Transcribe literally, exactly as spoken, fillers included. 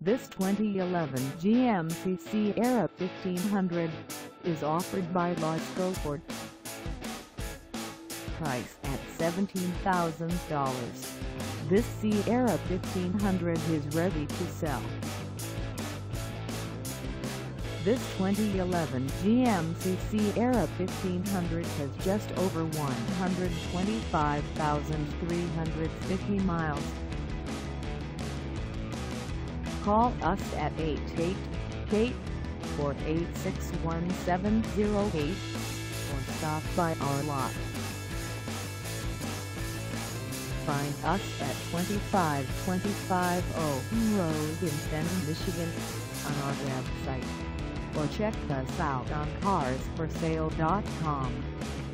This twenty eleven G M C Sierra fifteen hundred is offered by LASCO Ford. Price at seventeen thousand dollars. This Sierra fifteen hundred is ready to sell. This twenty eleven G M C Sierra fifteen hundred has just over one hundred twenty-five thousand three hundred fifty miles. Call us at eight eight eight, four eight six, one seven zero eight or stop by our lot. Find us at twenty-five twenty-five Owen Road in Fenton, Michigan on our website, or check us out on cars for sale dot com.